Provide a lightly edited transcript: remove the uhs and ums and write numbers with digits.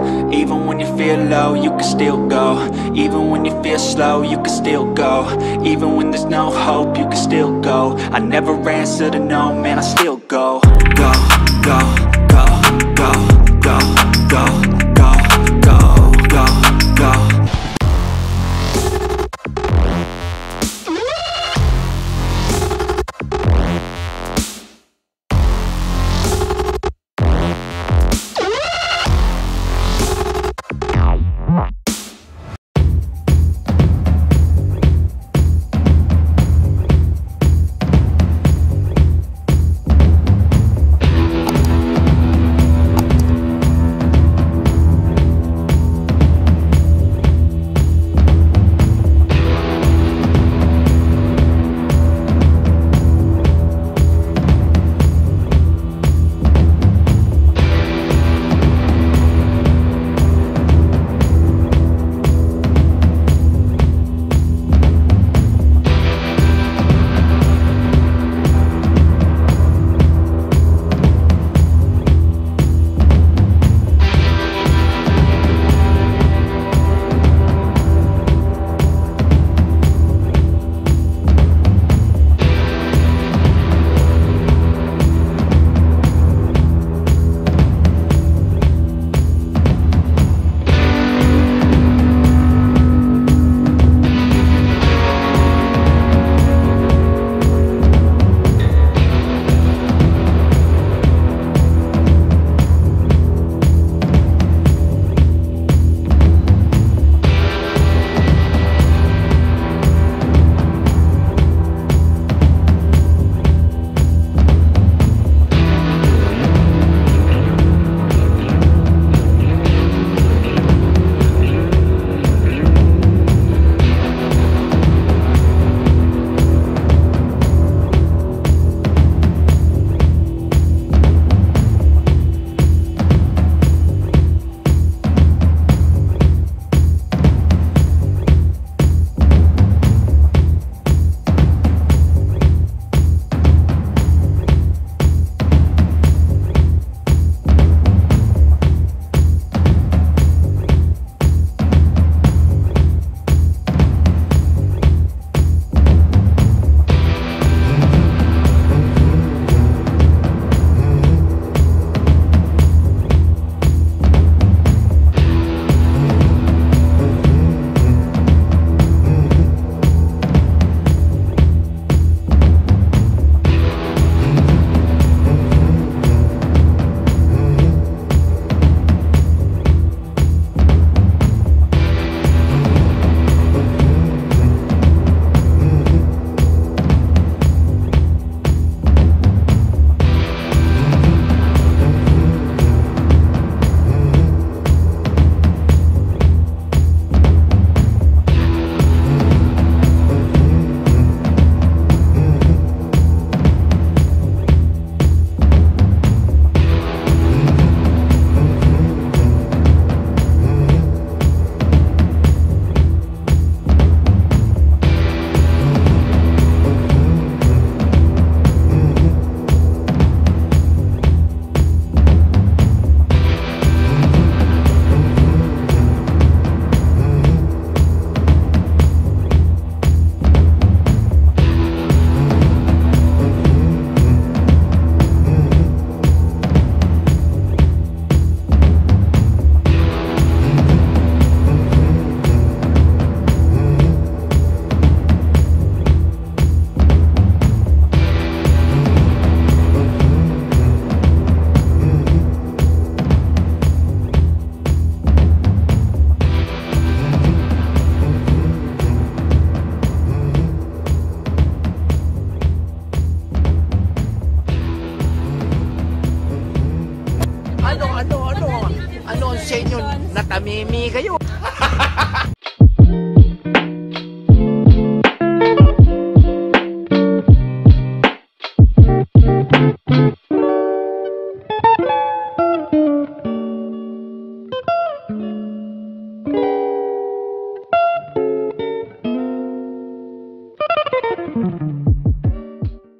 Even when you feel low, you can still go. Even when you feel slow, you can still go. Even when there's no hope, you can still go. I never answer to no, man, I still go. Go, go, go, go, go, go, go, go, go, go. Ano ang sa inyo? Natamimi kayo.